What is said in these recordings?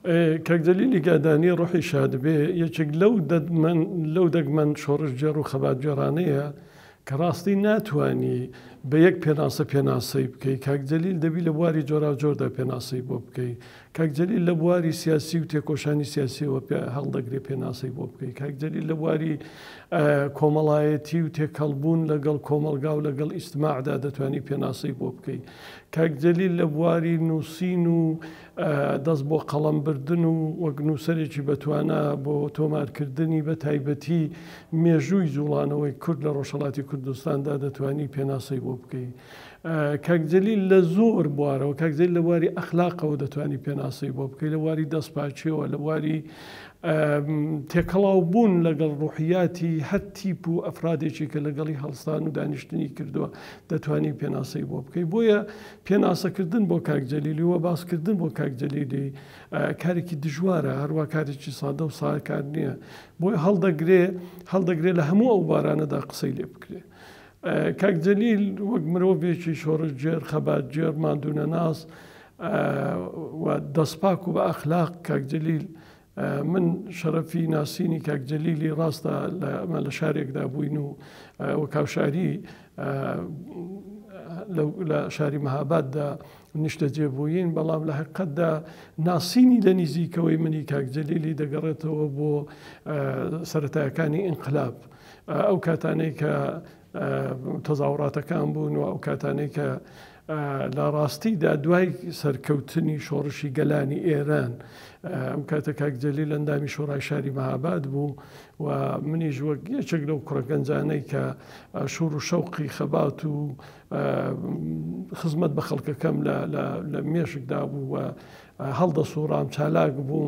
کاک جەلیلی گادانی ڕۆحی شاد بێ یەکێک لەو دەگمەن شۆڕشجێر و خەباتجێڕانەیە کە ڕاستی ناتوانی بە یەک پێناسەی بکەیت. کاک جەلیل دەبی لە بواری جۆراوجۆردا پێناسەی بۆ بکەیت. کاک جەلیل لە بواری سیاسی و تێکۆشانی سیاسیەوە هەڵدەگرێ پێناسەی بۆ بکەیت. کاک جەلیل لە بواری کۆمەڵایەتی و تێکەڵبوون لەگەڵ کۆمەلگا و لەگەڵ ئیجتماعدا دەتوانی پێناسەی بۆ بکەیت. کاک جەلیل لە بواری نووسین و دەست بۆ قەڵەمبردن و وەک نووسەرێکی بەتوانە بۆ تۆمارکردنی بە تایبەتی مێژووی زوڵانەوەی کورد لە ڕۆژهەڵاتی کوردستاندا دەتوانی پێناسەی بۆ بکەیت. کاک جەلیل لە زۆر بوارەوە کاک جەلیل لە واری ئەخلاقەوە دەتوانی پێناسەی بۆ بکەیت، لە واری دەستپاچیەوە، لە واری تێکەڵاو بوون لەگەڵ ڕوحیاتی هەر تیپ و ئەفرادێکی کە لەگەڵی هەڵستان و دانیشتنی کردووە دەتوانی پێناسەی بۆ بکەیت. بۆیە پێناسەکردن بۆ کاک جەلیلی و باسکردن بۆ کاک جەلیلی کارێکی دژوارە، هەروە کارێکی سادە و ساکار نییە. بۆیە هەڵدەگرێ لە هەموو ئەو بارانەدا قسەی لێ بکرێ. کاک جەلیل وەک مرۆڤێکی شۆڕشجێر، خەباتجێر، ماندوونەناس و دەستپاک و بە ئەخلاق کاک جەلیل من شەرەفی ناسینی کاک جەلیلی ڕاستە لە شارێکدا بووین و وە کاوشاری لە شاری مەهاباددا نیشتەجێ بووین، بەڵام لە حقیقەتدا ناسینی لە نزیکەوەی منی کاک جەلیلی دەگەڕێتەوە بۆ سەرەتایەکانی ئینقلاب، ئەو کاتانەی کە تەزاوڕاتەکان بوون و ئەو کاتانەی کە لە ڕاستیدا دوای سەرکەوتنی شۆڕشی گەلانی ئێران ئەو کاتە کاک جەلیل ئەندامی شۆڕای شاری مەهاباد بوو و منیش وەک یەکێک لەو کوڕەگەنجانەی کە شوور و شەوقی خەبات و خزمەت بە خەڵکەکەم لە مێشکدا بوو و هەڵدەسووڕام، چالاک بووم.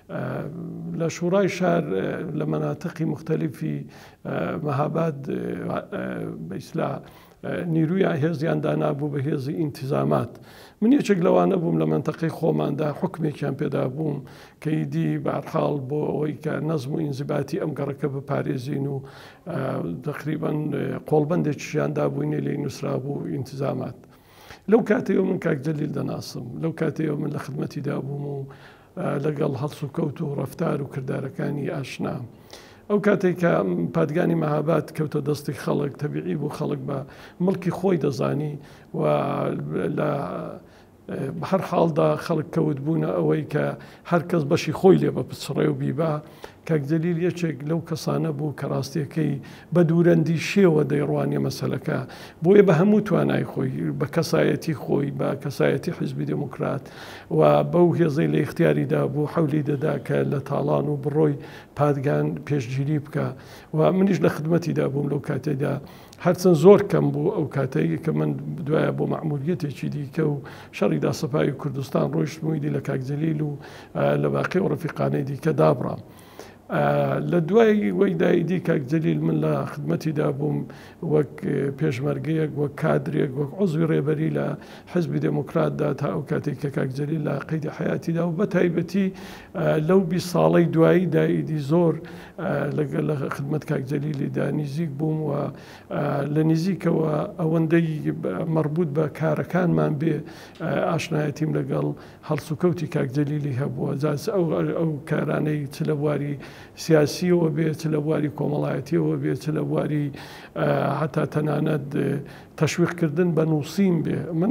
لە شوڕای شار لە مەناتقی مختلفی مەهاباد بەئیسلا نیروی هێزیان دانابوو بە هێزی ئینتیزامات. من یەکێک لەوانە بووم لە منتەقەی خۆماندا حکمێکیان پێدا بووم کە ئیدی بەهەرحاڵ بۆ ئەوەی کە نەزم و ئینزیباتی ئەم گەڕەکە بپارێزین و تقریباً قۆڵبەندێکیشیاندا بووینێ لێی نووسرا بوو ئینتیزامات. لەو کاتەوە من کاک جەلیل دەناسم، لەو کاتەوە من لە خزمەتیدا بووم و لەگەڵ هەڵس و کەوت و ڕەفتار و کردارەکانی ئاشنا. ئەو کاتێک کە پادگانی مەهاباد کەوتە دەستی خەڵک، تەبیعی بوو خەڵک بە مڵکی خۆی دەزانی و لە هەر حاڵدا خەڵک کەوت بوونە ئەوەی کە هەر کەس بەشی خۆی لێ بە پچڕێ و بیبا. کاک جەلیل یەکێک لەو کەسانە بوو کە ڕاستیەکەی بە دوورەندی شێوە دەیڕوانیە مەسەلەکە، بۆیە بە هەموو توانای خۆی، بە کەسایەتی خۆی، بە کەسایەتی حیزبی دموکرات و بەو هێزەی لە اختیاریدا بوو حەولی دەدا کە لە تاڵان و بڕۆی پادگان پێشگیری بکە و منیش لە خدمەتیدا بووم لەو کاتێدا. هەرچەند زۆر کەم بوو ئەو کاتەی کە من دوایە بۆ مەعموریەتێکی دیکە و شەڕی داسەپای کوردستان ڕۆیشتموویدی لە کاک جەلیل و لە باقی و ڕەفیقانەی دیکە دابڕام. لە دوای وەی دایدی کاک جەلیل من لە خدمەتیدا بووم وەک پێشمەرگەیەک، وەک کادرێک، وەک عوزوی ڕێبەری لە حیزبی دموکراتدا تا ئەو کاتێک کە کاک جەلیل لە قەیدی حیاتیدا و بە تایبەتی لەو 20 ساڵەی دوایی دایدی زۆر لە خدمەت کاک جەلیلیدا نزیک بووم و لە نزیکەوە ئەوەندەی مەربوط بە کارەکانمان بێ ئاشنایەتیم لەگەڵ هەڵس و کەوتی کاک جەلیلی هەبووە. ئەو کارانەی چ لە بواری سیاسیەوە بێت، لە بواری کۆمەڵایەتیەوە بێت، لە بواری هەتا تەنانەت تەشویقکردن بە نووسین بێ. من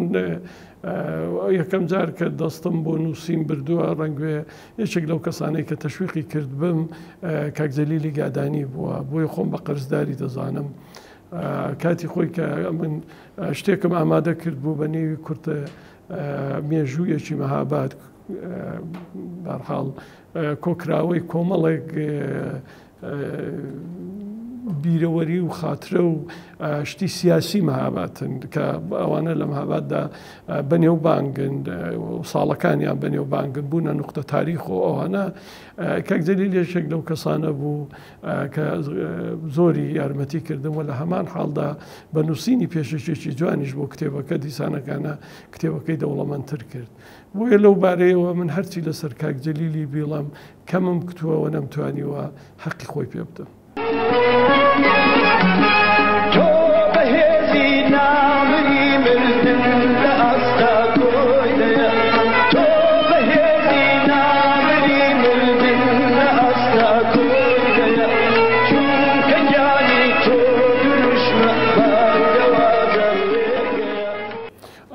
یەکەم جار کە دەستم بۆ نووسین بردووە ڕەنگوێ یەکێک لەو کەسانەی کە تەشویقی کرد بم کاک جەلیلی گادانی بووە، بۆیە خۆم بە قەرزداری دەزانم. کاتی خۆی کە من شتێکم ئامادە کرد بوو بە نێوی کورتە مێژوویەکی مەهاباد، بەرحاڵ کۆکراوەی کۆمەڵێک بیرەوەری و خاترە و شتی سیاسی مەهاباتن کە ئەوانە لە مەهاباددا بەنێوبانگن و ساڵەکانیان بەنێوبانگن بوونە نوقتە تاریخ و ئەوانە. کاک جەلیل یەکێک لەو کەسانە بوو کە زۆری یارمەتی کردم و لە هەمان حاڵدا بە نووسینی پێشەکێکی جوانیش بۆ کتێبەکە دیسانەکانە کتێبەکەی دەوڵەمەندتر کرد. بۆیە لەو بارەیەوە من هەرچی لەسەر کاک جەلیلی بیڵم کەمم کتووەوە نەمتوانیوە حەقی خۆی پێ بدەم. تو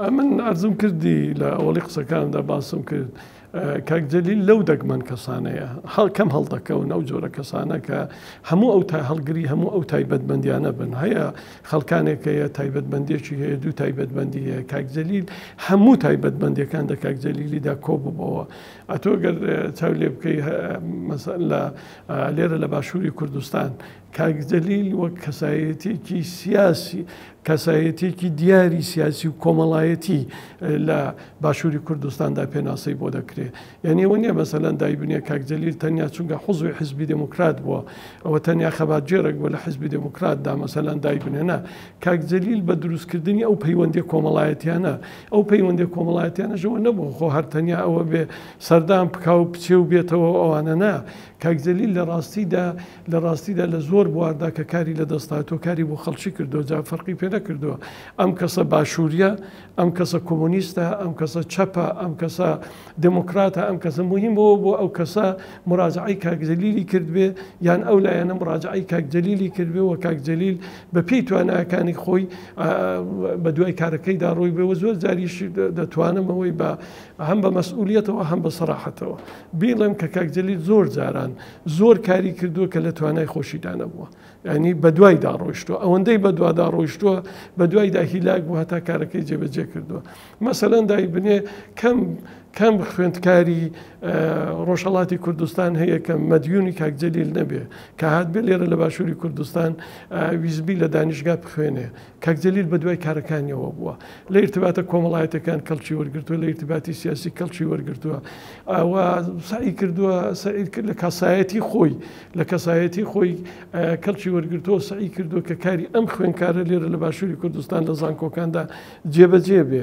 من ئەرزم کردی لە ئەوڵی قسەکاندا باسم کرد کاک جەلیل لەو دەگمەن کەسانەیە کەم هەڵدەکەون ئەو جۆرە کەسانە کە هەموو ئەو تا هەڵگری هەموو ئەو تایبەتمەندیانە بن هەیە خەڵکانێک هەیە تایبەتمەندێکی هەیە دوو تایبەتمەندی هەیە کاک جەلیل هەموو تایبەتمەندیەکان دە کاک جەلیلیدا کۆ ببەوە ئەتۆ گەر چاو لێ بکەی لە لێرە لە باشووری کوردستان کاک جەلیل وەک کەسایەتێکی سیاسی کەسایەتێکی دیاری سیاسی و کۆمەڵایەتی لە باشووری کوردستاندا پێناسەی بۆ دەکرێت یعنی ئەوە نییە مەسەلەن دایبنیە کاک جەلیل تەنیا چونکە حوزبی حیزبی دموکرات بووە ئەوە تەنیا خەباتجێرێک بووە لە حیزبی دموکراتدا مەسەلەن دایبنێنە کاک جەلیل بە دروستکردنی ئەو پەیوەندی کۆمەڵایەتیانە ئەو پەیوەندی کۆمەڵایەتیانەژەوە نەبوو خۆ هەر تەنیا ئەوە بێ سەردان بکا و بچێ و بێتەوە ئەوانە نا کاک جەلیل لە ڕاستیدا لە زۆر بواردا کە کاری لە دەستاتۆ کاری بۆ خەڵکی کردو جا فەرقی پێ نەکردووە ئەم کەسە باشووریە ئەم کەسە کۆمۆنیستە ئەم کەسە چەپە ئەم کەسە دموکراتە ئەم کەسە مهمەوە بۆ ئەو کەسە مراجعی کاک جەلیلی کردبێ یان ئەو لایەنە مراجعی کاک جەلیلی کردبێ و کاک جەلیل بە پێی توانایەکانی خۆی بە دوای کارەکەیدا ڕۆی بێەوە زۆر جاریش دەتوانمەوەی بە هەم بە مەسئولیەتەوە هەم بە سەراحەتەوە بیڵێم کە کاک جەلیل زۆر جاران زۆر کاری کردووە کە لە توانای خۆشیدانە بووە ینی بە دوایدا ڕۆیشتووە ئەوەندەی بە دوادا ڕۆیشتووە بە دوایدا هیلاک بوو هەتا کارەکەی جێبەجێ کردووە مەسەلەن دایبنێ کەم خوێندکاری ڕۆژهەڵاتی کوردستان هەیە کە مەدیونی کاک جەلیل نەبێ کە هات بێ لێرە لە باشووری کوردستان ویزبی لە دانیشگا بخوێنێ کاک جەلیل بە دوای کارەکانیەوە بووە لە ئیرتباتە کۆمەڵایەتەکان کەڵکی وەرگرتووە لە ئیرتباتی سیاسی کەڵکی وەرگرتووە ئەوە سعی کردووە لە کەسایەتی خۆی لە کەسایەتی خۆی کەڵکی وەرگرتووە سعی کردووە کە کاری ئەم خوێنکارە لێرە لە باشووری کوردستان لە زانکۆکاندا جێبەجێ بێ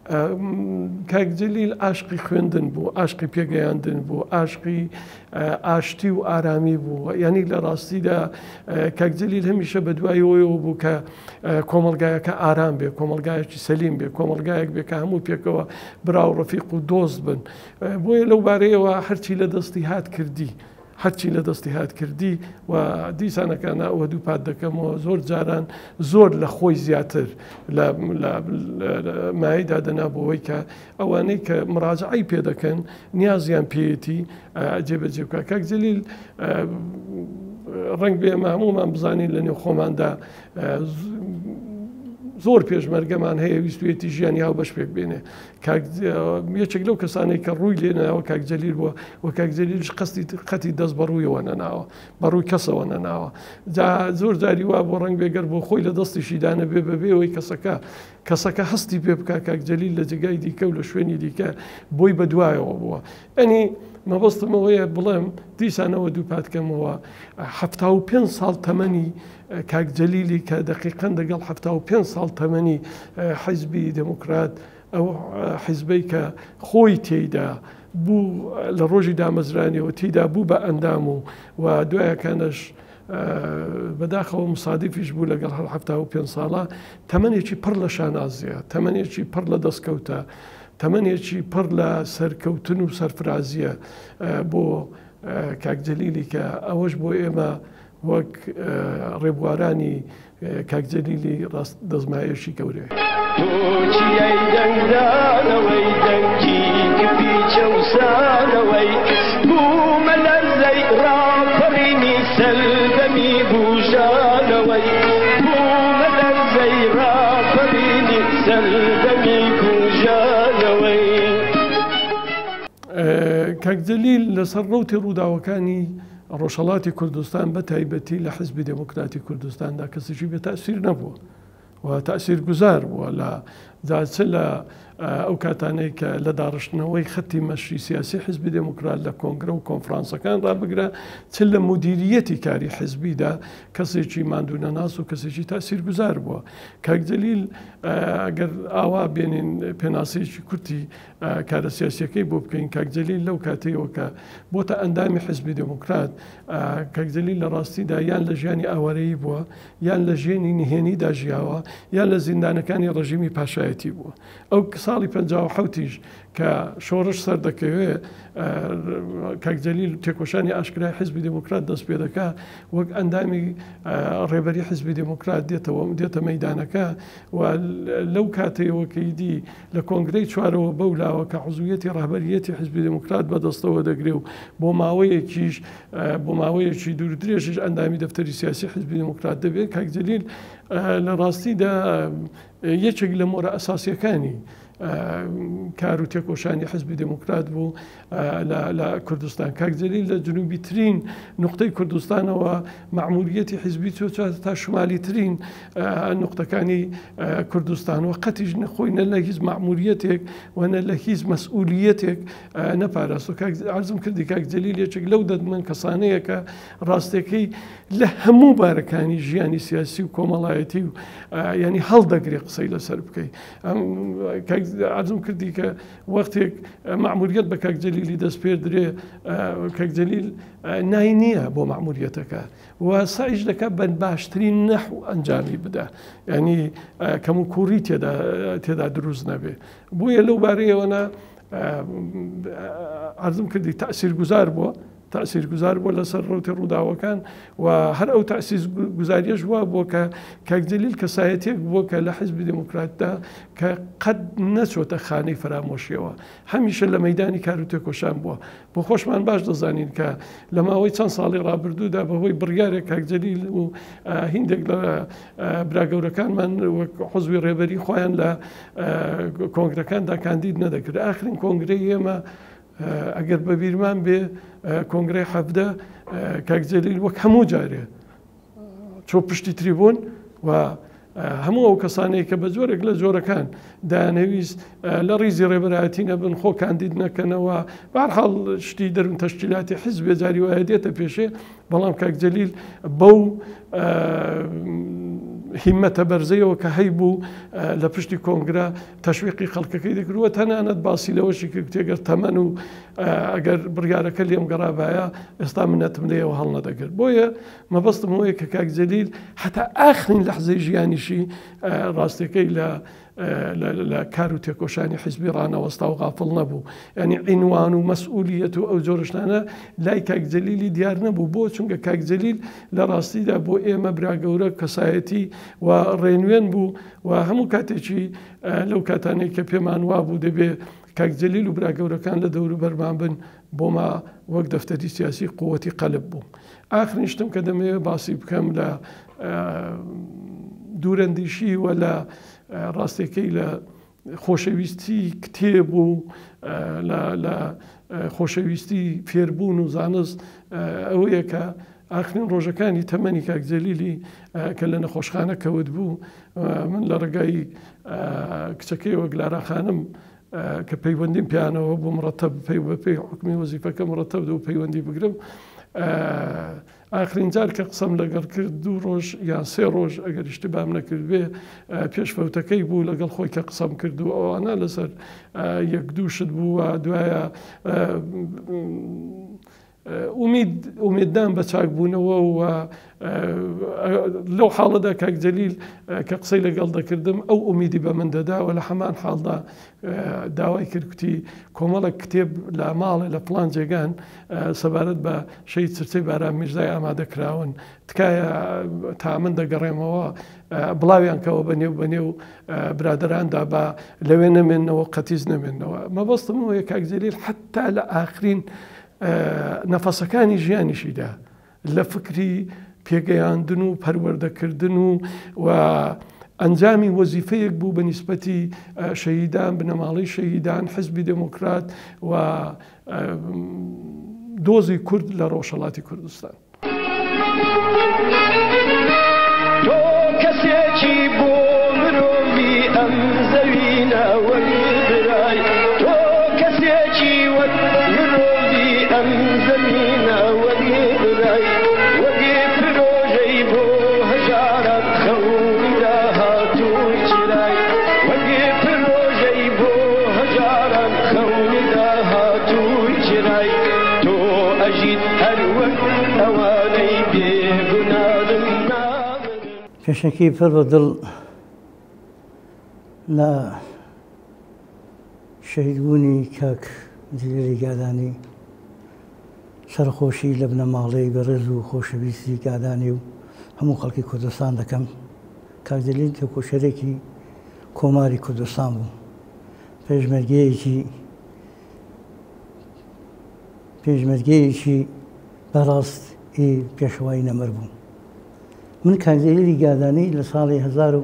کاک جەلیل عاشقی خوێندن بوو عاشقی پێگەیاندن بوو عاشقی ئاشتی و ئارامی بوو یعنی لە ڕاستیدا کاک جەلیل هەمیشە بە دوایەوەیەوە بوو کە کۆمەلگایەکە ئارام بێ کۆمەلگایەکی سەلیم بێ کۆمەلگایەک بێ کە هەموو پێکەوە براو ڕەفیق و دۆست بن بۆیە لەو بارەیەوە هەرچی لە دەستی هات کردی هەرچی لە دەستی هات کردی و دیسانەکانە ئەوە دوو پات دەکەمەوە زۆر جاران زۆر لە خۆی زیاتر لە مایەدا دەنابەوەی کە ئەوانەی کە مراجعی پێ دەکەن نیازیان پێیەتی جێبەجێ بکە کاک جەلیل ڕەنگ بێ هەمومان بزانین لە نێو خۆماندا زۆر پێشمەرگەمان هەیە ویستوێتی ژیانی هاو بەش پێک بێنێ یەکێک لەو کەسانەی کە ڕووی لێنەوە کاک جەلیل بووە و کاک جەلیلش قەتی دەست بەڕوویەوە نەناوە بەڕووی کەسەوە نەناوە زۆر جاری وا بۆ ڕنگ بێگەر بۆ خۆی لە دەستیشی دانە بێ بەبێەوەی کەسەکە هەستی پێ بکە کاک جەلیل لە جگای دیکە و لە شوێنی دیکە بۆی بەدوایەوە بووە ئەنی مەبەستمەوەیە بڵێم دیسانەوە دوو پاتکەمەوە 75 ساڵ تەمەنی کاک جەلیلی کە دقیقەن دەگەڵ 75 ساڵ تەمەنی حیزبی دموکرات ئەو حیزبەی کە خۆی تێیدا بوو لە ڕۆژی دامەزرانیەوە تێیدا بوو بە ئەندام و دوایەکانش بەداخەوە مسادیفیش بوو لەگەڵ 75 ساڵە تەمەنێکی پڕ لە شانازیە تەمەنێکی پڕ لە دەستکەوتە تەمەنێکی پڕ لە سەرکەوتن و سەرفرازیە بۆ کاک جەلیلی کە ئەوەش بۆ ئێمە وەک ڕێبوارانی کاک جەلیلی دەزمایەشی گەورەیە تۆچیای دەنگدانەوەی دەنگی کپی چەوسانەوەی بوومە لەرزەی ڕاپەڕینی سەردەمی بوژانەوەی بوومە لەرزەی ڕاپەڕینی سەردەمی بوژانەوەی کاک جەلیل لەسەر ڕەوتی ڕووداوەکانی ڕۆژهەڵاتی کوردستان بە تایبەتی لە حیزبی دموکراتی کوردستاندا کەسێکی بێ تەئسیر نەبووە و تەئسیر گوزار بووە لە چ لە ئەو کاتانەی کە لە داڕشتنەوەی خەتی مەشی سیاسی حیزبی دموکرات لە کۆنگرە و کۆنفرانسەکان ڕابگرە چ لە مدیریەتی کاری حیزبیدا کەسێکی ماندوونەناس و کەسێکی تەئسیر گوزار بووە کاک جەلیل ئەگەر ئاوا بێنین پێناسەیەکی کورتی کارە سیاسیەکەی بۆ بکەین کاک جەلیل لەو کاتەیەوە کە بۆتە ئەندامی حیزبی دموکرات کاک جەلیل لە ڕاستیدا یان لە ژیانی ئاوارەیی بووە یان لە ژیانی نهێنیدا ژیاوە یان لە زیندانەکانی ڕژیمی پاشایەتی بووە ئەو ساڵی 57 کە شۆڕش سەردەکەوێ کاک جەلیل تێکۆشانی ئاشکرای حیزبی دموکرات دەست پێ دەکات وەک ئەندامی ڕێبەری حیزبی دموکرات دێتە مەیدانەکە و لەو کاتەیەوەکەیدی لە کۆنگرەی چوارەوە بەولاوە کە عزویەتی ڕاهبەریەتی حیزبی دموکرات بەدەستەوە دەگرێ و بۆ ماوەیەکی دوور درێژش ئەندامی دەفتەری سیاسی حیزبی دموکرات دەبێت کاک جەلیل لە ڕاستیدا یەکێک لە مۆرە ئەساسیەکانی کار و تێکۆشانی حیزبی دموکرات بوو لە کوردستان. کاک جەلیل لە جنوبی ترین نقطەی کوردستانەوە مەعموریەتی حیزبی تا شمالی ترین نقطەکانی کوردستان و قەتیش نەخۆی نە لە هیچ مەعموریەتێک و نە لە هیچ مەسئولیەتێک نەپاراست و عەرزم کردی کاک جەلیل یەکێک لەو دەدمەن کەسانەیە کە ڕاستەکەی لە هەموو بارەکانی ژیانی سیاسی و کۆمەڵایەتی و ینی هەڵدەگرێ قسەی لەسەر بکەیت. عەرزم کردی کە وەختێک مەعموریەت بە کاک جەلیلی دەست پێ درێ کاک جەلیل نای نییە بۆ مەعموریەتەکە و سعیش دەکات بە باشترین نەحو ئەنجامی بدە ینی کەم و کوڕی تێدا دروست نەبێ بۆیە لەو بارەیەوەنە عەرزم کردی تەئسیرگوزار بووە لەسەر ڕوتی ڕووداوەکان و هەر ئەو تەئسیرگوزاریەش وا بووە کە کاک جەلیل کەسایەتێک بووە کە لە حیزبی دموکراتدا کە قەت نەچۆتە خانەی فرامۆشیەوە هەمیشە لە مەیدانی کار و تێکۆشان بووە. بۆ خۆشمان باش دەزانین کە لە ماوەی چەند ساڵی ڕابردوودا بەهۆی بڕیارێک کاک جەلیل و هیندێک لە براگەورەکانمان وەک حوزبی ڕێبەری خۆیان لە کۆنگرەکاندا کاندید نەدەکرد. ئاخرین کۆنگرەی ئێمە ئەگەر بە بیرمان بێ کۆنگرەی حەفدە کاک جەلیل وەک هەموو جارێ چۆ پشتی تریبوون و هەموو ئەو کەسانەیە کە بە جۆرێک لە جۆرەکان دانەویست لە ڕیزی ڕێبەرایەتی نەبن خۆ کاندید نەکەنەوە بەهەرحاڵ شتی دەرون تەشکیلاتی حیزب جاری وایە دێتە پێشێ بەڵام کاک جەلیل بەو هیمەتە بەرزەیەوە کە هەیبوو لە پشتی کۆنگرە تەشویقی خەڵکەکەی دەکردووە تەنانەت باسی لەوەشی کرد تێگەر تەمەن و ئەگەر بڕیارەکە لێم گەڕابایە ئێستا منەتم لێەوە هەڵ نەدەگرت. بۆیە مەبەستم وەیە کە کاک جەلیل هەتا ئاخرین لەحزەی ژیانیشی ڕاستەکەی لە کار و تێکۆشانی حیزبی ڕانەوەستا و غافڵ نەبوو ینی عینوان و مەسئولیەت و ئەو جۆرەشتانە لای کاک جەلیلی دیار نەبوو بۆ چونکە کاک جەلیل لە ڕاستیدا بۆ ئێمە براگەورە کەسایەتی و ڕێنوێن بوو و هەموو کاتێکی لەو کاتانەی کە پێمان وا بوو دەبێ کاک جەلیل و براگەورەکان لە دەور و بەرمان بن بۆما وەک دەفتەری سیاسی قووەتی قەلب بوو. ئاخرین شتم کە دەمەوێت باسی بکەم لە دوورەندیشی و لە ڕاستەکەی لە خۆشەویستی کتێب و لە خۆشەویستی فێربوون و زانست ئەوەیە کە ئاخرین ڕۆژەکانی تەمەنی کاک جەلیلی کە لە نەخۆشخانە کەوت بوو من لە ڕێگای کچەکەی وەگلارا خانم کە پەیوەندیم پیانەوە بۆ مرەتەب پێی حکمی وەزیفەکە مرەتەب و پەیوەندی بگرم ئاخرین جار کە قسەم لەگەڵ کرد 2 ڕۆژ یان 3 ڕۆژ ئەگەر اشتبام نەکرد بێ پێشفەوتەکەی بوو لەگەڵ خۆی کە قسەم کرد و ئەوانە لەسەر 1-2 شت بووە دوایە ئومێددان بە چاکبوونەوە و لەو حاڵەدا کاک جەلیل کە قسەی لەگەڵ دەکردم ئەو ئومیدی بە من دەدا و لە هەمان حاڵدا داوای کردکوتی کۆمەڵە کتێب لە ماڵێ لە پڵان جێگان سەبارەت بە شەید چرچەی باران میرزای ئامادەکراون تکایە تا من دەگەڕێمەوە بڵاویان کەوە بەنێو برادراندا بە لەوێ نەمێنەوە قەتیز نەمێنەوە. مەبەستم وەیە کاک جەلیل حتا لە ئاخرین نەفەسەکانی ژیانیشیدا لە فکری پێگەیاندن و پەروەردەکردن و ئەنجامی وەزیفەیەک بوو بە نیسبەتی شەهیدان بنەماڵەی شەهیدان حیزبی دموکرات و دۆزی کورد لە ڕۆژهەڵاتی کوردستان. تۆ کەسێکی بۆ مرۆڤی ئەم زەوینە وەربرای تۆ کەسێکی وەک مرۆڤی ئەم زەمینە وەربرای وەگێ پرۆژەی بۆ هەژارە خەوندا هاتووی چرای وەگێ پرۆژەی بۆ هەژارە خەوندا هاتووی چرای تۆ ئەژیت هەر وەک ئەوانەی بێگونادم کەشێکی پڕ بە دڵ لە شەهیدبوونی کاک جلیلی گادانی سەرخۆشی لە بنەماڵەی بەڕێز و خۆشەویستی گادانی و هەموو خەڵکی کوردستان دەکەم. کاک جلیل تێکۆشەرێکی کۆماری کوردستان بوو، پێشمەرگەیەکی بەڕاستی پێشەوای نەمەر بوو. من کاک جلیلی گادانی لە ساڵی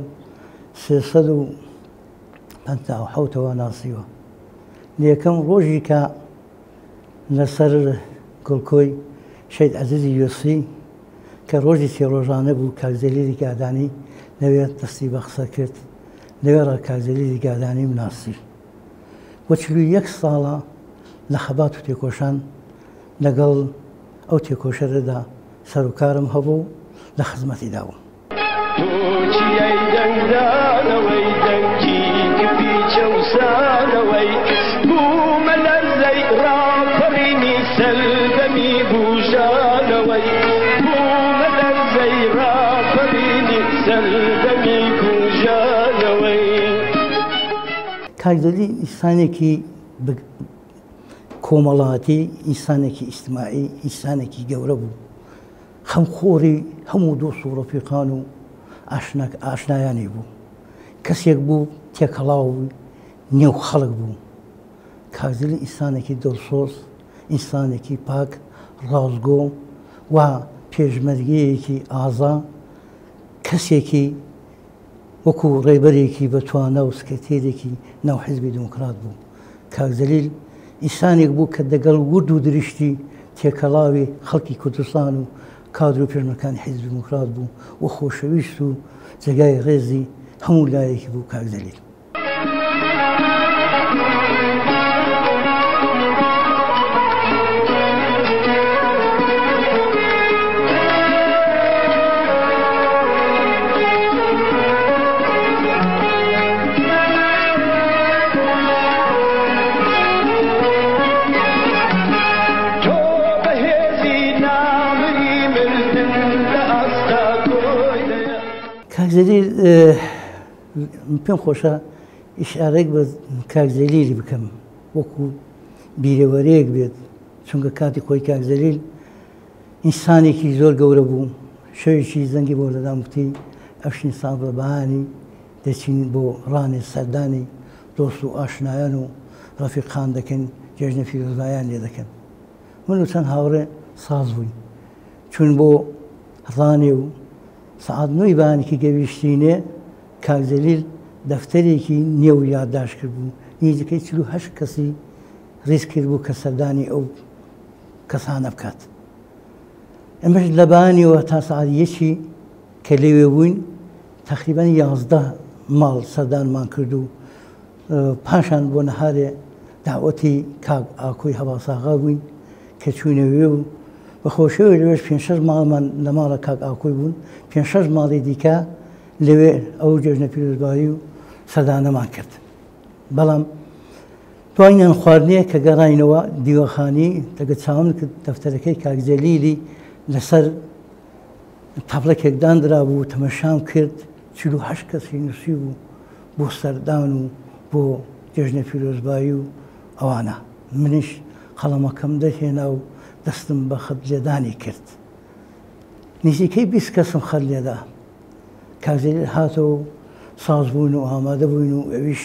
1357ەوە ناسیوە. یەکەم ڕۆژی کە لەسەر گڵکۆی شەید عەزیزی یۆسی کە ڕۆژی سێ-ڕۆژانە بوو، کاک جلیلی گادانی لەوێ دەستی بە قسە کرد، لەوێڕا کاک جلیلی گادانی مناسی. وە 41 ساڵە لە خەبات و تێکۆشان لەگەڵ ئەو تێکۆشەرەدا سەرۆکارم هەبوو، لە خزمەتیدا بووم. تۆچیەی دەنگدانەوەی دەنگی کپی چەوسانەوەی بوومە لەرزەی ڕاپەڕینی سەردەمی بوژانەوەی بوومە لەرزەی ڕاپەڕینی سەردەمی بوژانەوەی. کاک جلیل ئینسانێکی کۆمەڵاتی، ئینسانێکی ئیجتیماعی، ئینسانێکی گەورە بوو، خەمخۆری هەموو دۆست و ڕەفیقان و ئاشنایانی بوو. کەسێک بوو تێکەڵاوی نێو خەڵک بوو. کاک جلیل ئینسانێکی دڵسۆز، ئینسانێکی پاک، ڕازگۆ و پێشمەرگەیەکی ئازا، کەسێکی وەکو ڕێبەرێکی بەتوانە و سکرتێرێکی ناو حیزبی دموکرات بوو. کاک جلیل ئینسانێک بوو کە دەگەڵ ورد و دریشتی تێکەڵاوی خەڵکی کوردستان و کادر و پێشمەرگەکانی حیزبی دموکرات بوو و خۆشەویست و جێگای ڕێزی هەموو لایەکی بوو کاک جلیل. کاک جلیل پێم خۆشە ئیشارەیەک بە کاک جلیلی بکەم، وەکو بیرەوەرەیەک بێت، چونکە کاتی خۆی کاک جلیل ئینسانێکی زۆر گەورە بوو. شەوێکی زەنگی بۆ لەدام وتی ئەفشین ساڵ بە بەهانی دەچین بۆ ڕانێ سەردانی دۆست و ئاشنایان و ڕەفیقان دەکەن، جێژنە پیرۆزبایان لێ دەکەن. من و چەند هاوڕێ ساز بووین، چون بۆ ڕانێ و سەعات 9 بەهانێکی گەویشتینێ کاک جلیل دەفتەرێکی نێو یادداشت کرد بوو، نزیکەی 48 کەسی ڕیز کرد بوو کە سەردانی ئەو کەسانە بکات. ئەمەش لە بەهانیەوە تا سەعات 1 کە لەوێ بووین، تەقریبەن 11 ماڵ سەردانمان کرد و پاشان بۆ نەهارێ داوەتی کاک ئاکۆی هەباساغا بووین کە چوونەوێ و بەخۆشەوە لەوێش 5-6 ماڵمان لە ماڵە کاک ئاکۆی بوون، 5-6 ماڵی دیکە لەوێ ئەو جێژنە پیرۆزبایی و سەردانەمان کرد. بەڵام دوای خواردنێ کە گەڕاینەوە دیوەخانی دەگە چاوم کرد دەفتەرەکەی کاک جلیلی لەسەر تابلەکێک دانرا بوو، تەمەشام کرد، 48 کەسی نووسی بوو بۆ سەردان و بۆ جێژنە پیرۆزبایی و ئەوانە. منیش قەڵەمەکەم دەهێنا و دەستم بە خەت لێدانی کرد. نزیکەی 20 کەسم خەت لێدا. کاک جلیل هاتەوە ساز بوون و ئامادە بووین و ئەویش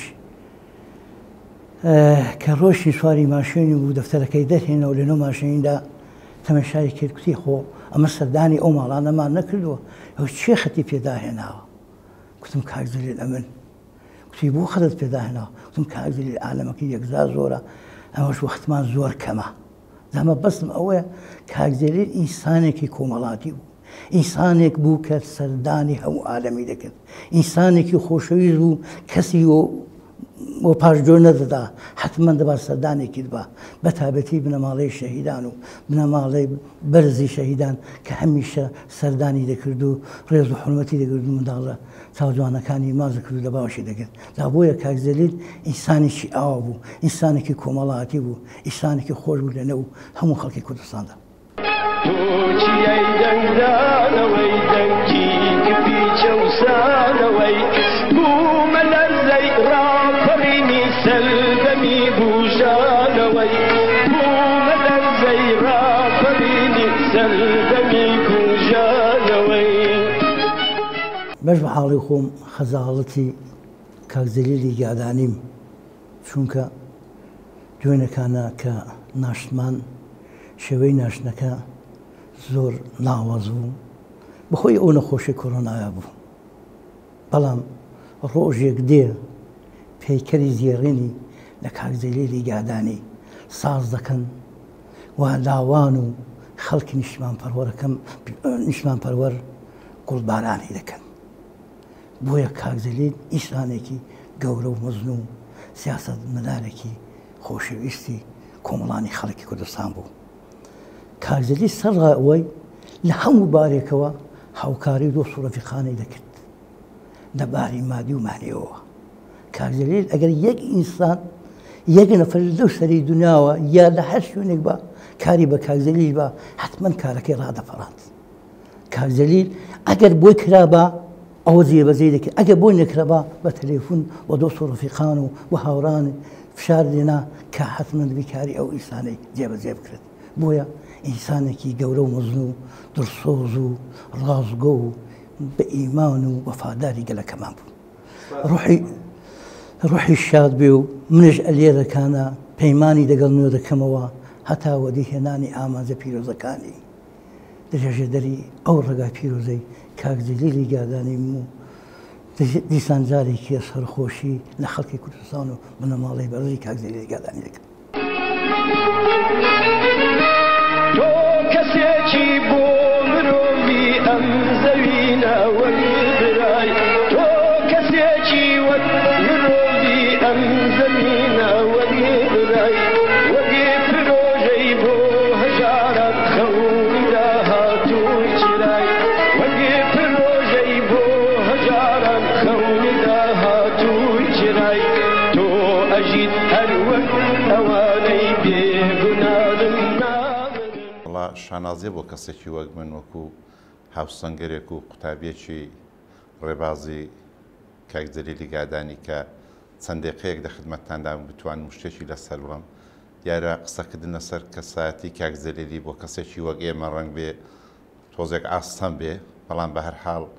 کە ڕۆژی سواری ماشێنی بوو دەفتەرەکەی دەرهێنا و لەنەو ماشێنیدا تەمەشای کرد، کوتی خۆ ئەمە سەردانی ئەو ماڵانەمان نەکردووە، ئەو چێ خەتی پێداهێناوە؟ کوتم کاک جلیل ئەمن. کوتی بۆ خەتت پێداهێناوە؟ کوتم کاک جلیل عالەمەکە یەکجا زۆرە، ئەمەش وەختمان زۆر کەمە. دەمە بەسم ئەوەیە کاک جلیل ئینسانێکی کۆمەڵاتی بوو، ئینسانێک بوو کە سەردانی هەموو عالەمی دەکرد، ئینسانێکی خۆشەویست بوو، کەسی بۆ پاشجۆ نەدەدا، حتمما دەبا سەردانێکی دبا، بەتابەتی بنەماڵەی شەهیدان و بنەماڵەی بەرزی شەهیدان کە هەمیشە سەردانی دەکرد و ڕێز و حورمەتی دەکرد و منداڵە چاوجوانەکانی مازە کرد و لە باوەشی دەکرد. دا بۆیە کاک جلیل ئینسانێکی ئاوا بوو، ئینسانێکی کۆمەڵاتی بوو، ئینسانێکی خۆش بوو لەنێو هەموو خەڵکی کوردستاندا. تۆچیەی دەنگدانەوەی دەنگی کپی چەوسانەوەی بوومە لەرزەی ڕاپەڕینی سەردەمی کوژانەوەی بوومە دەرزەی ڕاپەڕینی سەردەمی کوژانەوەی. بەش بە حاڵی خۆم خەزاڵەتی کاک جەلیلی گیادانیم، چونکە دوێنەکانە کە ناشتمان شێوەی ناشتنەکە زۆر ناوەز بوو بەخۆی ئەو نەخۆشی کۆرۆنایە بوو، بەڵام ڕۆژێک دێ پەیکەری زیێڕینی لە کاک جەلیلی گیادانی ساز دەکەن و لاوان و خەڵکی نیشمان پەروەر گوڵبارانی دەکەن. بۆیە کاک جەلیل ئیسانێکی گەورە و مەزن و سیاسەت مەدارێکی خۆشەویستی کۆمەڵانی خەڵکی کوردستان بوو. کاک جەلیل سەرڕای ئەوەی لە هەموو بارێکەوە هاوکاری دۆست و ڕەفیقانەی دەکرد لە باری مادی و مانیەوە. کاک جەلیل ئەگەر یەک ئینسان یەک نەفەر لەو سەری دنیاوە یا لە هەر شوێنێک بە کاری بە کاک جەلیل بە حتمەن کارەکەی ڕادەپەڕاند. کاک جەلیل ئەگەر بۆی کرابە ئەوە جێبەجێ دەکرد، ئەگەر بۆی نەکرابە بە تەلێفۆن و دۆست و ڕەفیقان و هاوڕان فشار دێنا کە حتمەن بیکاری ئەو ئینسانەی جێبەجێ بکرێت. بۆیە ئینسانێکی گەورە و مەزن و دڵسۆز و ڕازگۆ و بە ئیمان و وەفاداری گەلەکەمان بوو. ڕوحی شاد بێ و منش ئەلێرەکانە پەیمانی دەگەڵ نوێ دەکەمەوە هەتا وەدیهێنانی ئامانجە پیرۆزەکانی دەژێژەدەری ئەو ڕێگای پیرۆزەی کاک جەلیلی گیادانیم و دیسان جارێکی سەرخۆشی لە خەڵکی کوردستان و بنەماڵی بەڕێی کاک جەلیلی گیادانی دەکەن. تۆ کەسێکی بۆ مرۆڤی ئەم زەوینە وەک برای، تۆ کەسێکی وەک مرۆڤی ئەم زەوینە وەک برای، وەک فرۆژەی بۆ هەژاران خەوندا هاتووی چرای، وەک فرۆژەی بۆ هەژاران خەوندا هاتووی چرای، تۆ ئەژیت هەر وەک ئەوانەی بێگوناهم وڵا شانازیە بۆ کەسێکی وەک من وەکو هاوسەنگەرێک و قوتابیەکی ڕێبازی کاک جەلیلی گیادانی کە چەند دقەیەک لە خدمەتتاندا بتوانم شتێکی لەسەر بڵێم. دیارە قسەکردن لەسەر کەسایەتی کاک جەلیلی بۆ کەسێکی وەک ئێمە ڕەنگ بێ تۆزێک ئاستەم بێ، بەڵام بە هەر حاڵ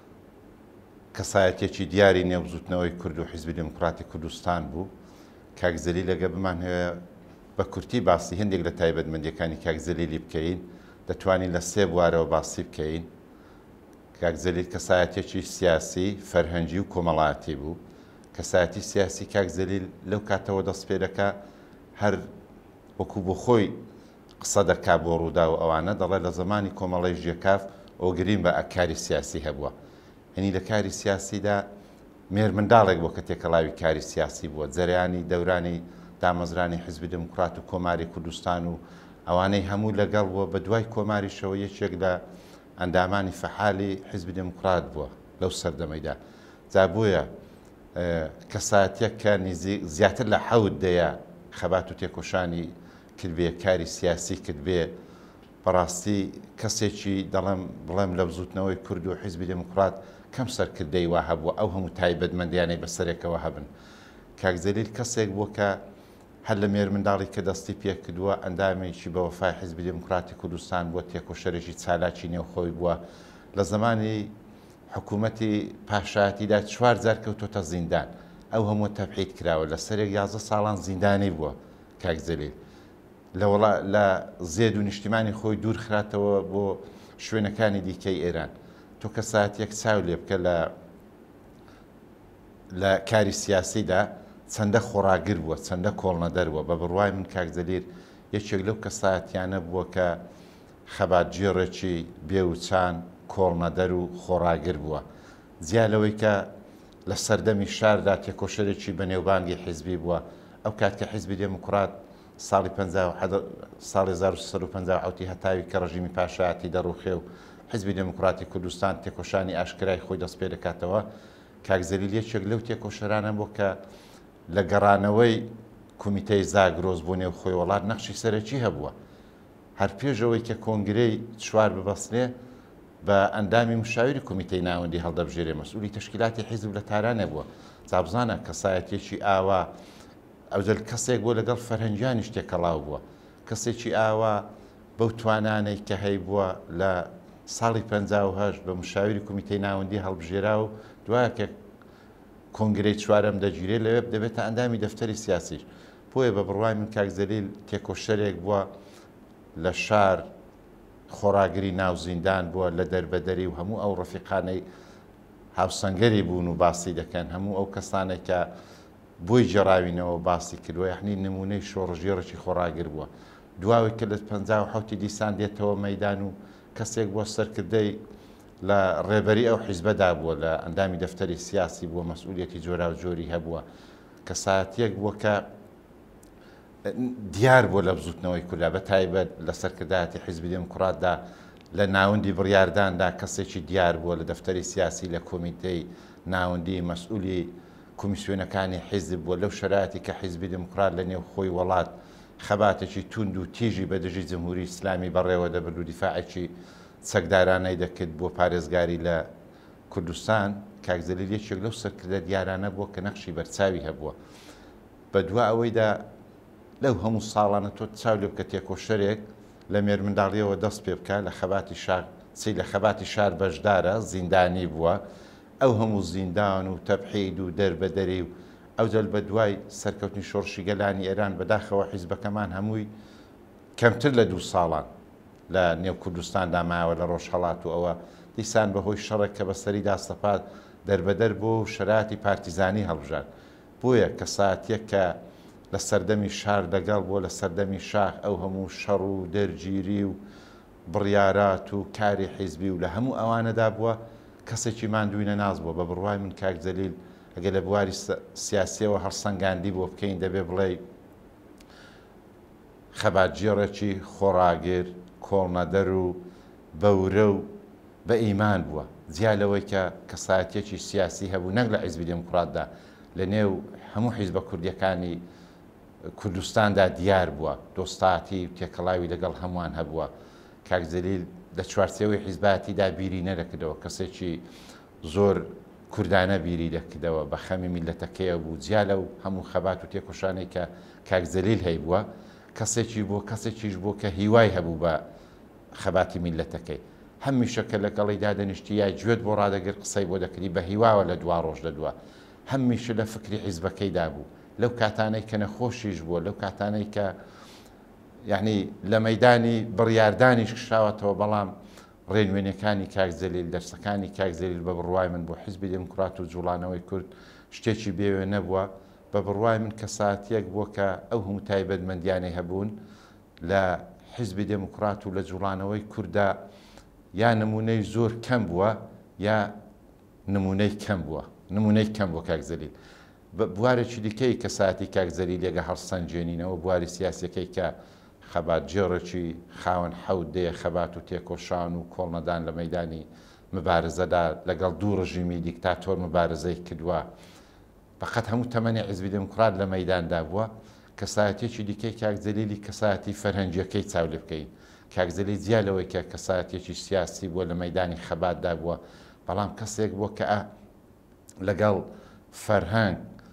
کەسایەتێکی دیاری نێوزوتنەوەی کورد و حیزبی دموکراتی کوردستان بوو. کاک جەلیل ئەگە بمان هەیە بە کورتی باسی هەندێک لە تایبەتمەندیەکانی کاک جەلیلی بکەین دەتوانین لە سێ بوارەوە باسی بکەین. کاک جەلیل کەسایەتێکی سیاسی، فەرهەنگی و کۆمەڵایەتی بوو. کەسایەتی سیاسی کاک جەلیل لەو کاتەوە دەست پێ دەکا هەر وەکو بۆ خۆی قسە دەکا بۆ ڕوودا و ئەوانە دەڵێ لە زمانی کۆمەڵی ژێکاف ئۆگرین بە کاری سیاسی هەبووە. هەنی لە کاری سیاسیدا مێر منداڵێک بۆ کە تێکەڵاوی کاری سیاسی بووە، جەریانی دەورانی دامەزرانی حیزبی دموکرات و کۆماری کوردستان و ئەوانەی هەموو لەگەڵ بووە بە دوای کۆماریشەوە یەکێک لە ئەندامانی فەحالی حیزبی دموکرات بووە لەو سەردەمەیدا. جا بۆیە کەسایەتێک کە زیاتر لە حەوت دەیە خەبات و تێکۆشانی کردبێ، کاری سیاسی کردبێ، بەڕاستی کەسێکی دەڵێم بڵێم لە بزوتنەوەی کورد و حیزبی دموکرات کەم سەرکردەی وا هەبووە ئەو هەموو تایبەتمەندیانەی بەسەرێکەوە هەبن. کاک جەلیل کەسێک بووە کە هەر لە مێر منداڵی کە دەستی پێ کردووە ئەندامێکی بە وەفای حیزبی دموکراتی کوردستان بووە، تێکۆشەرێکی چالاکی نێوخۆی بووە. لە زمانی حکوومەتی پاشایەتیدا 4 جار کەوتۆتە زیندان، ئەو هەموو تەبعید کراوە، لە سەرێک 11 ساڵان زیندانی بووە. کاک جەلیل لە زێد و نیشتیمانی خۆی دوور خراتەوە بۆ شوێنەکانی دیکەی ئێران. تۆ کەسایەتێک چاو لێ بکە لە کاری سیاسیدا چەندە خۆراگر بووە، چەندە کۆڵنەدەر بووە. بە بڕوای من کاک جەلیل یەکێک لەو کەسایەتیانە بووە کە خەباتجێڕێکی بێوچان، کۆڵنەدەر و خۆراگر بووە. جیا لەوەی کە لە سەردەمی شاردا تێکۆشەرێکی بەنێوبانگی حیزبی بووە. ئەو کات کە حیزبی دموکرات ساڵی 1950 هەتاوی کە ڕژیمی پاشایەتی دەڕوخێ و حیزبی دموکراتی کوردستان تێکۆشانی ئاشکرای خۆی دەست پێ دەکاتەوە، کاک جەلیل یەکێک لەو تێکۆشەرانە بۆ کە لە گەڕانەوەی کۆمیتەی زاگرۆز بۆ نێو خۆی وڵات نەخشی سەرەکی هەبووە. هەر پێشەوەی کە کۆنگرەی چوار ببەستنێ بە ئەندامی مشاوری کۆمیتەی ناوەندی هەڵدەبژێرێ مەسئولی تەشکیلاتی حیزب لە تارانە بووە. جابزانە کەسایەتێکی ئاوا ئەوجل کەسێک بۆ لەگەڵ فەرهەنگیانی شتێکەڵاو بووە کەسێکی ئاوا بەو توانانەی کە هەی بووە لە ساڵی 58 بە مشاوری کمیتەی ناوەندی هەڵبژێرا و دوایە کە کۆنگرەی چوارەم دەگیرێ لەوێ دەبێتە ئەندامی دەفتەری سیاسیش بۆیە بە بڕوای من کاک زەلیل تێکۆشەرێک بووە لە شار خۆراگری ناو زیندان بووە لە دەربەدەری و هەموو ئەو ڕەفیقانەی هاوسەنگەری بوون و باسی دەکەن هەموو ئەو کەسانێک کە بۆی جێڕاوینەوە باسی کردووە یعنی نمونەی شۆڕژێڕێکی خۆراگر بووە دواوی کە لە 57 دیسان دێتەوە مەیدان و کەسێک بووە سەرکردەی لە ڕێبەری ئەو حیزبەدا بووە لە ئەندامی دەفتەری سیاسی بووە مەسئولیەتی جۆرا و جۆری هەبووە کە ساتیەک بووە کە دیار بووە لە بزوتنەوەی کوردا بە تایبەت لە سەرکردایەتی حیزبی دموکراتدا لە ناوەندی بڕیارداندا کەسێکی دیار بووە لە دەفتەری سیاسی لە کۆمیتەی ناوەندی مەسئولی کۆمیسیۆنەکانی حیزب بووە لەو شەرایەتی کە حیزبی دموکرات لە نێو خۆی وڵات خەباتێکی توند و تیژی بەدژی جمهوری ئیسلامی بەڕێوە دەبرد و دیفاعێکی چەکدارانەی دەکرد بۆ پارێزگاری لە کوردستان کاک زەلیل یەکێک لەو سەرکردە دیارانە بووە کە نەخشی بەرچاوی هەبووە بە دوای ئەوەیدا لەو هەموو ساڵانە تۆ چاو لێ بکە تێکۆشەرێک لە مێر منداڵیەوە دەست پێ بکە لە خەباتی شار لە خەباتی شار بەشدارە زیندانی بووە ئەو هەموو زیندان و تەبحید و دەربەدەری و ئەوجل بە دوای سەرکەوتنی شۆڕشی گەلانی ئێران بەداخەوە حیزبەکەمان هەمووی کەمتر لە 2 ساڵان لە نێو کوردستاندا ماوە لە ڕۆژهەڵات و ئەوە دیسان بەهۆی شەڕێک کە بەسەری داستەپات دەربەدەر بۆ شەرایەتی پارتیزانی هەڵبژار بۆیە کە ساتیەک کە لە سەردەمی شار لەگەڵ بۆ لە سەردەمی شاخ ئەو هەموو شەڕ و دەرگیری و بڕیارات و کاری حیزبی و لە هەموو ئەوانەدا بووە کەسێکی ماندووینە ناز بووە بە بڕوای من کاک زەلیل ئەگە لە بواری سیاسیەوە هەڵسەنگاندی بۆ بکەین دەبێ بڵێ خەباتجێڕێکی خۆڕاگر کۆڵنەدەر و بەورە و بە ئیمان بووە جیا لەوەی کە کەسایەتێکی سیاسی هەبوو نەک لە حیزبی دموکراتدا لە نێو هەموو حیزبە کوردیەکانی کوردستاندا دیار بووە دۆستاتی و تێکەڵاوی لەگەڵ هەمووان هەبووە کاک زەلیل لە چوارچێوەی حیزباتیدا بیری نەدەکردەوە کەسێکی زۆر کوردانە بیری دەکردەوە بە خەمی میلەتەکەیە بوو جیا لەو هەموو خەبات و تێکۆشانێک کە کاک زەلیل هەیبووە کەسێکی بۆ کەسێکیش بۆ کە هیوای هەبوو بە خەباتی میلەتەکەی هەمیشە کە لەگەڵی دادەنیشتی یا گوێت بۆ ڕادەگر قسەی بۆ دەکردی بە هیواوە لە دوا ڕۆژ دەدووە هەمیشە لە فکری حیزبەکەیدا بوو لەو کاتانەی کە نەخۆشیش بووە لەو کاتانەی کە یعنی لە مەیدانی بڕیاردانیش کشاوەتەوە بەڵام ڕێنوێنەکانی کاک زەلیل دەرسەکانی کاک زەلیل بە بڕوای من بۆ حیزبی دموکرات و جوڵانەوەی کورد شتێکی بێوێ نەبووە بە بڕوای من کە ساتیەک بووە کە ئەو هەموو تایبەتمەندیانەی هەبوون لە حیزبی دموکرات و لە جوڵانەوەی کووردا یا نمونەی زۆر کەم بووە یا نمونەی کەم بووە نمونەی کەم بۆ کاک زەلیل بوارێکی دیکەی کە ساتی کاک زەلیل لێگە هەڵسەنجێنینەوە بواری سیاسەکەی کە خەبات جێڕێکی خاوەن حەوت دێ خەبات و تێکۆشان و کۆڵنەدان لە مەیدانی مبارزەدا لەگەڵ دوو ڕژیمی دیکتاتۆر مبارزەی کردووە فقط هەموو تەمەنی حیزبی دموکرات لە مەیداندا بووە کەسایەتێکی دیکەی کاک زەلیلی کەسایەتی فەرهەنگیەکەی چاو لێ بکەین کاک زەلیل جیا لەوەی کە کەسایەتێکی سیاسی بووە لە مەیدانی خەباتدا بووە بەڵام کەسێک بووە کە لەگەڵ فەرهەنگ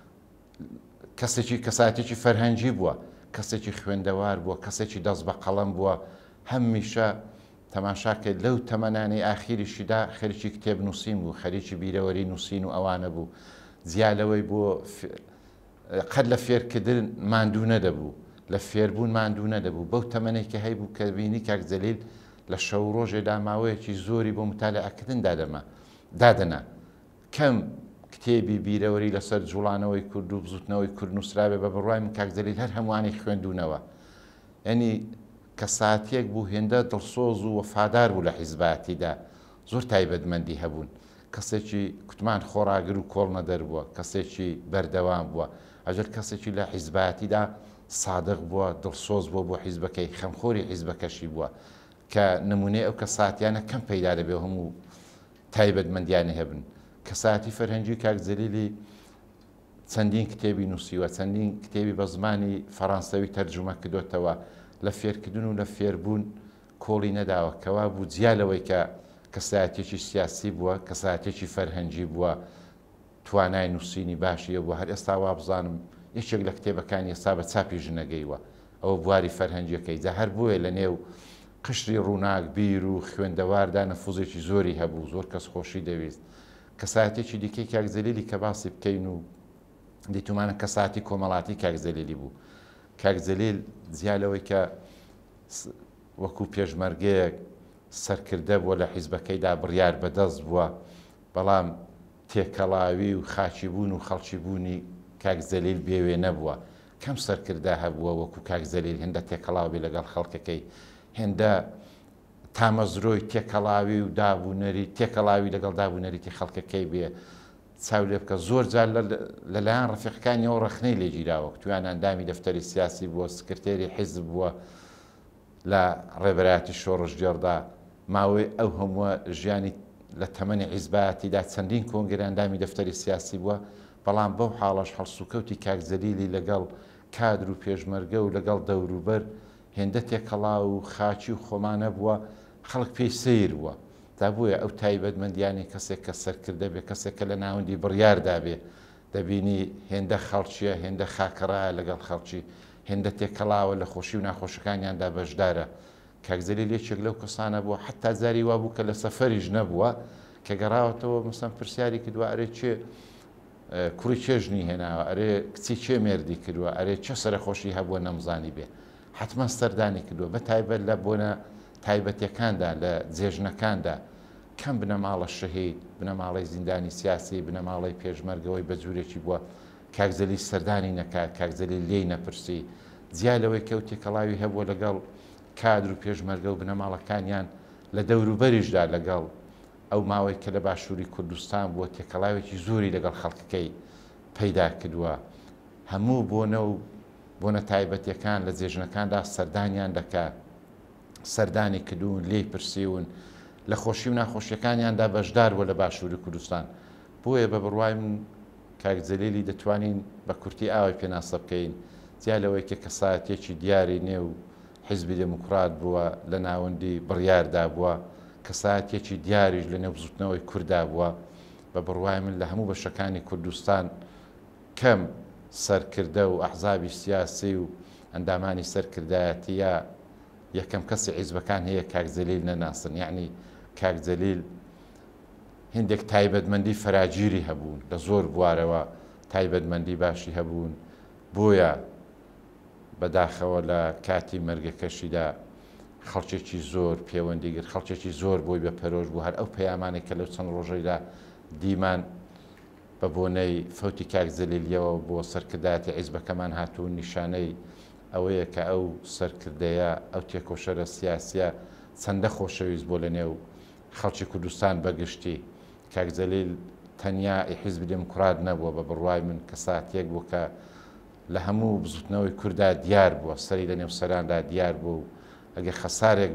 کەسایەتێکی فەرهەنگی بووە کەسێکی خوێندەوار بووە کەسێکی دەست بە قەڵەم بووە هەمیشە تەماشاکە لەو تەمەنانەی ئاخیریشیدا خەریکی کتێب نووسین بوو خەریکی بیرەوەری نووسین و ئەوانە بوو جیا لەوەی بۆ قەت لە فێرکردن ماندوو نەدەبوو لە فێربوون ماندوو نەدەبوو بەو تەمەنەی کە هەیبوو کە بینی کاک زەلیل لە شەو ڕۆژێدا ماوەیەکی زۆری بۆ متالعەکردن دادەنا کەم کتێبی بیرەوەری لەسەر جوڵانەوەی کورد و بزوتنەوەی کورد نووسرابێ بە بڕوای من کاک زەلیل هەر هەمووانی خوێندوونەوە یعنی کە ساتیەک بوو هێندە دڵسۆز و وەفادار بوو لە حیزباتیدا زۆر تایبەتمەندی هەبوون کەسێکی کوتمان خۆراگر و کۆڵنەدەر بووە کەسێکی بەردەوام بووە ئەجر کەسێکی لە حیزباتیدا سادق بووە دڵسۆز بووە بۆ حیزبەکەی خەمخۆری حیزبەکەشی بووە کە نمونەی ئەو کەساتیانە کەم پەیدا دەبێ هەموو تایبەتمەندیانە هەبن کەساتی فەرهەنگی کاک زەلیلی چەندین کتێبی نووسیوە چەندین کتێبی بە زمانی فەڕەنسەوی تەرجمە کردوتەوە لە فێرکردن و لە فێربوون کۆڵی نەداوە کەوا بوو جیا لەوەی کە کەسایەتێکی سیاسی بووە کەسایەتێکی فەرهەنگی بووە توانای نووسینی باشیە بووە هەر ئێستا وا بزانم یەکێک لە کتێبەکانی ئێستا بە چاپی ژنەگەیوە ئەوە بواری فەرهەنگیەکەی جا هەر بۆیە لە نێو قشری ڕووناک بیر و خوێندەواردا نەفوزێکی زۆری هەبوو زۆر کەس خۆشی دەویست کەسایەتێکی دیکەی کاک زەلیلی کە باسی بکەین و دیتومانە کەساتی کۆمەڵاتی کاک زەلیلی بوو کاک زەلیل جیالەوەی کە وەکو پێشمەرگەیەک سەرکردە بووە لە حیزبەکەیدا بڕیار بەدەست بووە بەڵام تێکەڵاوی و خاچی بوون و خەڵکی بوونی کاک زەلیل بێوێ نەبووە کەم سەرکردا هەبووە وەکو کاک زەلیل هێندە تێکەڵاوی لەگەڵ خەڵکەکەی هێندە تامەزرۆی تێکەڵاوی و دابوونەری تێکەڵاوی لەگەڵ دابوونەریتی خەڵکەکەی بێ چاو لێ بکە زۆر جار لەلایەن ڕەفیقەکانیەوە ڕەخنەی لێگیراوە تویان ئەندامی دەفتەری سیاسی بووە سکرتێری حیزب بووە لە ڕێبەرایەتی شۆڕژگێڕدا ماوەی ئەو هەمووە ژیانی لە تەمەنی حیزبایەتیدا چەندین کۆنگرە ئەندامی دەفتەری سیاسی بووە بەڵام بەو حاڵەش هەڵسوکەوتی کاک زەلیلی لەگەڵ کادر و پێشمەرگە و لەگەڵ دەوروبەر هێندە تێکەڵاو و خاچی و خۆمانە بووە خەڵک پێی سیر بووە تا بووە ئەو تایبەتمەندیانی کەسێک کە سەرکردە بێ کەسێک کە لە ناوەندی بڕیاردا بێ دەبینی هێندە خەڵکیە هێندە خاکەڕایە لەگەڵ خەڵکی هێندە تێکەڵاوە لە خۆشی و ناخۆشەکانیاندا بەشدارە کاک زەلیل یەکێک لەو کەسانە بووە حتا زاری وا بوو کە لە سەفەریش نەبووە کە گەڕاوەتەوە مەسەڵەن پرسیاری کردووە ئەرێ چێ کوڕی چێژنی هێناوە ئەرێ کچی چێ مێردی کردووە ئەرێ چه سەرخۆشی هەبووە نەمزانی بێ حتمما سەردانی کردووە بە تایبەت لە بۆنە تایبەتیەکاندا لە جێژنەکاندا کەم بنەماڵە شەهید بنەماڵی زیندانی سیاسی بنەماڵی پێشمەرگەوەی بە جوورێکی بووە کاک زەلیل سەردانی نەکات کاک زەلیل لێی نەپرسی جیالەوەی کەوت تێکەڵاوی هەبووە لەگەڵ کادر و پێشمەرگە و بنەماڵەکانیان لە دەوروبەریشدا لەگەڵ ئەو ماوەی کە لە باشووری کوردستان بووە تێکەڵاوێکی زۆری لەگەڵ خەڵکەکەی پەیدا کردووە هەموو بۆنە تایبەتیەکان لە جێژنەکاندا سەردانیان دەکات سەردانی کردوون لێی پرسیون لە خۆشی و ناخۆشیەکانیاندا بەشدار بووە لە باشووری کوردستان بۆیە بە بڕوای من کاک زەلیلی دەتوانین بە کورتی ئاوای پێناسە بکەین جیالەوەی کە کەسایەتێکی دیاری نێو حیزبی دموکرات بووە لە ناوەندی بڕیاردا بووە کەسایەتێکی دیاریش لە نێو بزوتنەوەی کووردا بووە بە بڕوای من لە هەموو بەشەکانی کوردستان کەم سەرکردە و ئەحزابی سیاسی و ئەندامانی سەرکردایەتیە یەکەم کەسی حیزبەکان هەیە کاک زەلیل نەناسن یعنی کاک زەلیل هندێک تایبەتمەندی فەراگیری هەبوون لە زۆر بوارەوە تایبەتمەندی باشی هەبوون بۆیە بەداخەوە لە کاتی مەرگەکەشیدا خەڵکێکی زۆر پەیوەندیگر خەڵکێکی زۆر بۆی بە پەرۆژ بوو هەر ئەو پەیامانێک کە لەو چەند ڕۆژەیدا دیمان بە بۆنەی فەوتی کاک زەلیلیەوە بۆ سەرکردایەتی حیزبەکەمان هاتوون نیشانەی ئەوەیە کە ئەو سەرکردەیە ئەو تێکۆشەرە سیاسیە چەندە خۆشەویست بۆ لە نێو خەڵکی کوردستان بەگشتی کاک زەلیل تەنیا حیزبی دموکرات نەبووە بە بڕوای من کەساتێک بوو کە لە هەموو بزوتنەوەی کووردا دیار بووە سەری لە نێو سەراندا دیار بوو ئەگە خەسارێک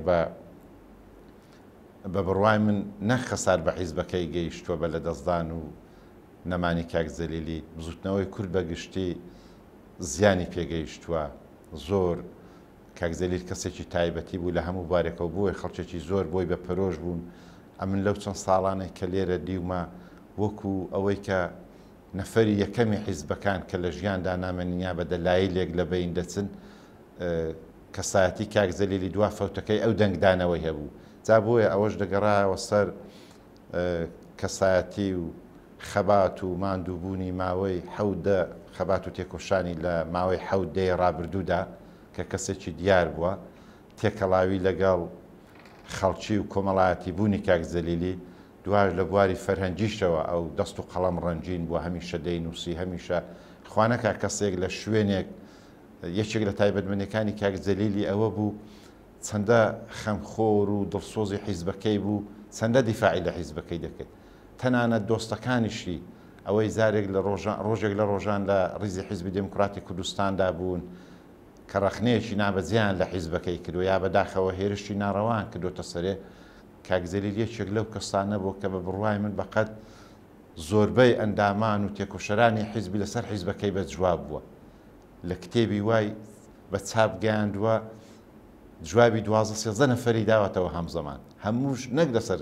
بە بڕوای من نەخ خەسار بە حیزبەکەی گەیشتووە بە لە دەستدان و نەمانی کاک زەلیلی بزوتنەوەی کورد بەگشتی زیانی پێگەیشتووە زۆر کاک زەلیل کەسێکی تایبەتی بوو لە هەموو بارێکەوە بووە خەڵکێکی زۆر بۆی بە پەرۆژ بوون ئەمن لەو چەند ساڵانێک کە لێرە دیومە وەکو ئەوەی کە نەفەری یەکەمی حیزبەکان کە لە ژیاندا نامەنیا بە دەلایلێک لە بەین دەچن کەسایەتی کاک زەلیلی دوا فەوتەکەی ئەو دەنگدانەوەی هەبوو جا بۆیە ئەوەش دەگەڕایەوە سەر کەسایەتی و خەبات و ماندووبوونی ماوەی حەودە خەبات و تێکۆشانی لە ماوەی حەودەی ڕابردوودا کە کەسێکی دیار بووە تێکەڵاوی لەگەڵ خەڵکی و کۆمەڵایەتی بوونی کاک زەلیلی دوای لە بواری فەرهەنگیشەوە ئەو دەست و قەڵەم ڕەنجین بووە هەمیشە دەینووسی هەمیشە خوانەکە کەسێک لە شوێنێک یەکێک لە تایبەتمەندەکانی کاک زەلیلی ئەوە بوو چەندە خەمخۆر و دڵسۆزی حیزبەکەی بوو چەندە دیفاعی لە حیزبەکەی دەکرد تەنانەت دۆستەکانیشی ئەوەی زارێک لە ڕۆژێک لە ڕۆژان لە ڕیزی حیزبی دموکراتی کوردستاندا بوون کە ڕەخنەیەکی نابەجیان لە حیزبەکەی کردو یا بەداخەوە هێرشی ناڕەوان کردوتە سەرێ کاک زەلیل یەکێک لەو کەسانە بوو کە بە بڕوای من بەقەت زۆربەی ئەندامان و تێکۆشەرانی حیزبی لەسەر حیزبەکەی بەجواب بووە لە کتێبی وای بە چاپ گەیاندووە جوابی 12 نەفەری داوەتەوە هەمزەمان هەمووش نەک لەسەر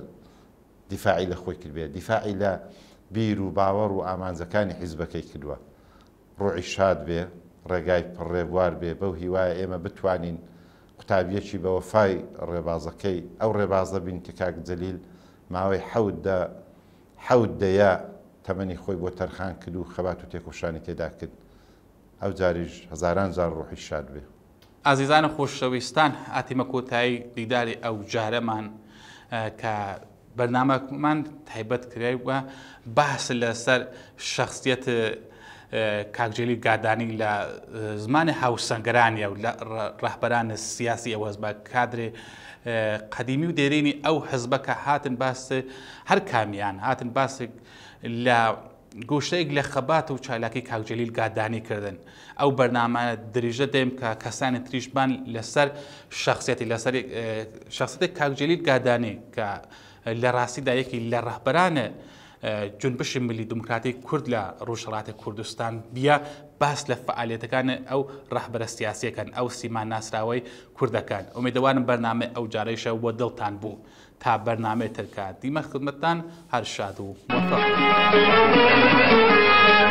دیفاعی لە خۆی کردبێت دیفاعی لە بیر و باوەڕ و ئامانجەکانی حیزبەکەی کردووە ڕوعی شاد بێ ڕێگای پڕێبوار بێ بەو هیوایە ئێمە بتوانین قوتابیەکی بە وەفای ڕێبازەکەی ئەو ڕێبازە بینتی کاک جەلیل ماوەی حەوت دەیە تەمەنی خۆی بۆ تەرخان کرد و خەبات و تێکۆشانی تێدا کرد ئەو جاریش هەزاران جار ڕوحی شاد بێ. ئازیزانە خۆشەویستان هاتیمە کۆتایی دیداری ئەو جارەمان کە بەرنامەمان تایبەت کرایوە باس لەسەر شەخصیەت کاک جەلیل گادانی لە زمانی هاوسەنگەرانیە و لە ڕەهبەرانی سیاسی ئەو هەزبە کادرێ قەدیمی و دێرینی ئەو حزبەکە هاتن باس هەر کامیان هاتن باس لە گۆشەیەک لە خەبات و چالاکی کاک جەلیل گادانی کردن. ئەو بەرنامە دریژە دەیم کە کەسانی تریشبان لەسەر شخصیەتی لەسەر شخصیەتی کاک جەلیل گادانی کە لە ڕاستیدا یەکی لە ڕەهبەرانە جونبشی ملی دموکراتی کورد لە ڕۆژهەڵاتی کوردستان بیا باس لە فعالیتەکان ئەو ڕەهبەرە سیاسیەکان ئەو سیمان ناسراوەی کوردەکان. ئومێدەوارم بەرنامە ئەو جارەیشە بۆ دڵتان بوو تا بەرنامەی ترکات دیمە خدمەتتان هەر شاد و موفق.